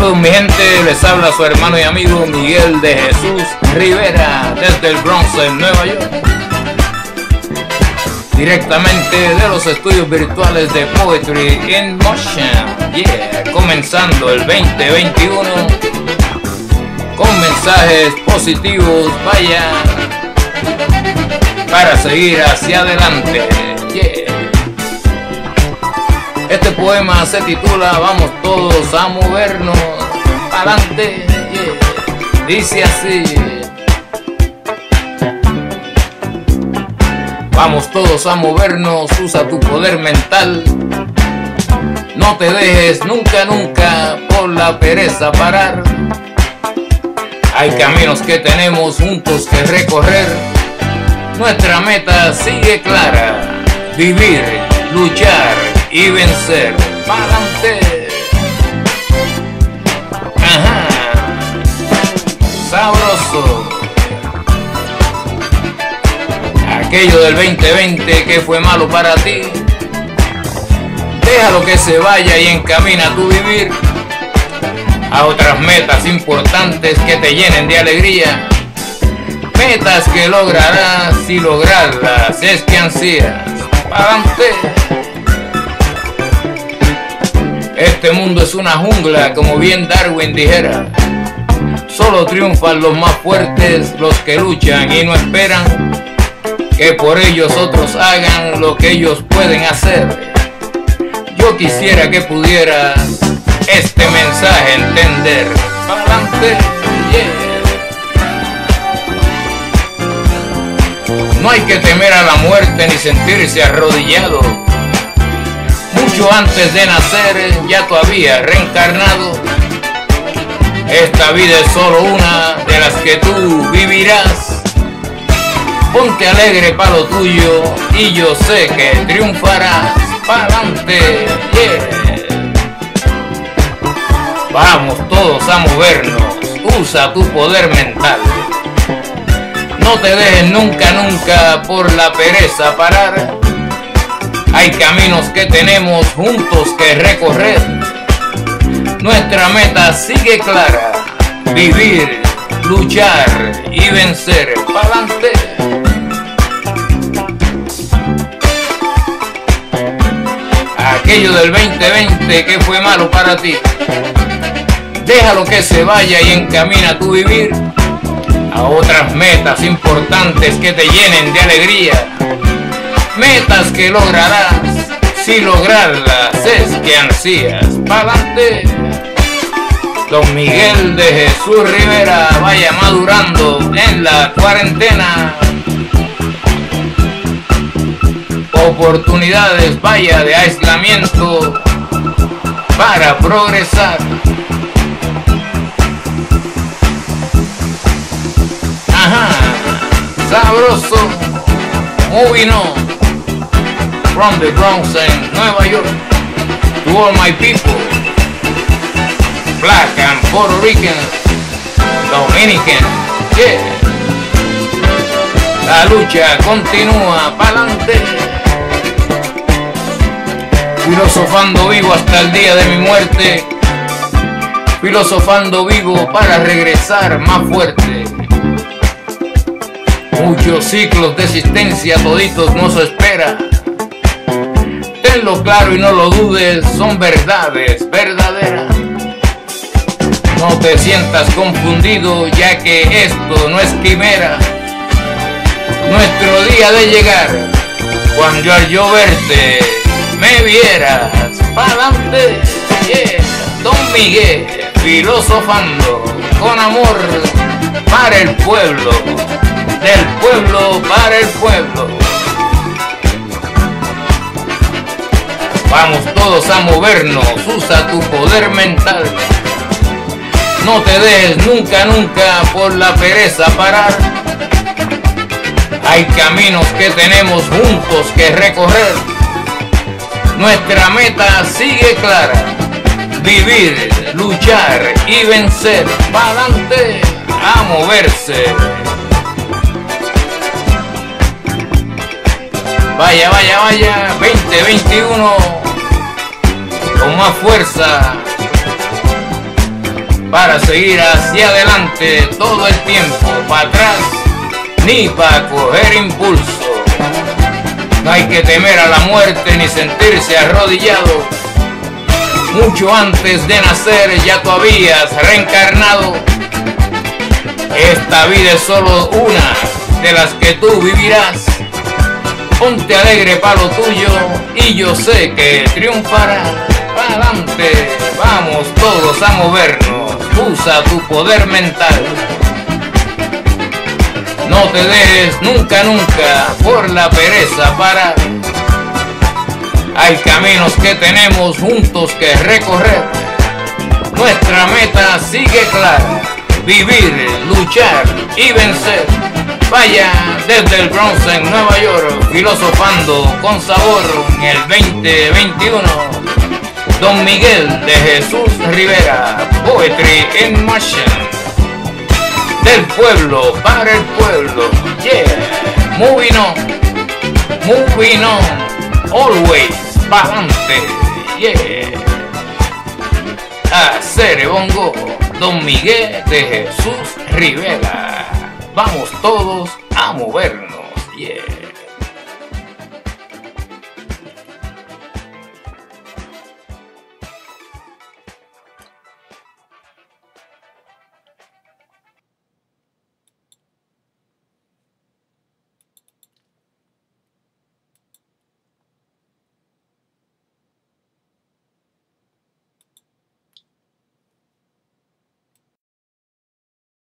Saludos mi gente, les habla su hermano y amigo Miguel de Jesús Rivera desde el Bronx en Nueva York, directamente de los estudios virtuales de Poetry in Motion. Comenzando el 2021 con mensajes positivos, vaya, para seguir hacia adelante. Este poema se titula Vamos todos a movernos adelante. Dice así: vamos todos a movernos, usa tu poder mental. No te dejes nunca, nunca por la pereza parar. Hay caminos que tenemos juntos que recorrer. Nuestra meta sigue clara: vivir, luchar y vencer. ¡Pa'lante! ¡Ajá! ¡Sabroso! Aquello del 2020 que fue malo para ti, déjalo que se vaya y encamina tu vivir a otras metas importantes que te llenen de alegría. Metas que lograrás si lograrlas es que ansías. ¡Pa'lante! Este mundo es una jungla, como bien Darwin dijera. Solo triunfan los más fuertes, los que luchan y no esperan que por ellos otros hagan lo que ellos pueden hacer. Yo quisiera que pudieras este mensaje entender. ¡Pa'lante! No hay que temer a la muerte ni sentirse arrodillado. Mucho antes de nacer ya tú habías reencarnado. Esta vida es solo una de las que tú vivirás. Ponte alegre pa' lo tuyo y yo sé que triunfarás. ¡Pa'lante! Vamos todos a movernos, usa tu poder mental. No te dejes nunca, nunca por la pereza parar. Hay caminos que tenemos juntos que recorrer. Nuestra meta sigue clara: vivir, luchar y vencer. ¡Pa'lante! Aquello del 2020 que fue malo para ti, déjalo que se vaya y encamina tu vivir a otras metas importantes que te llenen de alegría. Metas que lograrás si lograrlas es que ansías. ¡Pa'lante! Don Miguel de Jesús Rivera vaya madurando en la cuarentena. Oportunidades vaya de aislamiento para progresar. Ajá, sabroso. Moving on from the Bronx in Nueva York to all my people, Black and Puerto Rican, Dominican, La lucha continúa, pa'lante. Filosofando vivo hasta el día de mi muerte, filosofando vivo para regresar más fuerte. Muchos ciclos de existencia toditos nos espera. Tenlo claro y no lo dudes, son verdades verdaderas. No te sientas confundido, ya que esto no es quimera. Nuestro día de llegar, cuando al yo verte me vieras. ¡Pa'lante! Don Miguel, filosofando con amor para el pueblo, del pueblo para el pueblo. Vamos todos a movernos, usa tu poder mental. No te dejes nunca, nunca por la pereza parar. Hay caminos que tenemos juntos que recorrer. Nuestra meta sigue clara: vivir, luchar y vencer. ¡Pa'lante! A moverse. Vaya, vaya, vaya, 2021 con más fuerza, para seguir hacia adelante todo el tiempo, para atrás ni para coger impulso. No hay que temer a la muerte ni sentirse arrodillado. Mucho antes de nacer ya tú habías reencarnado. Esta vida es solo una de las que tú vivirás. Ponte alegre para lo tuyo y yo sé que triunfarás. Para adelante, vamos todos a movernos. Usa tu poder mental. No te dejes nunca, nunca por la pereza parar. Hay caminos que tenemos juntos que recorrer. Nuestra meta sigue clara: vivir, luchar y vencer. Vaya desde el Bronx en Nueva York, filosofando con sabor en el 2021. Don Miguel de Jesús Rivera, Poetry in Motion. Del pueblo para el pueblo, yeah. Moving on, always pa'lante, yeah. A Cerebongo, Don Miguel de Jesús Rivera. Vamos todos a movernos, yeah.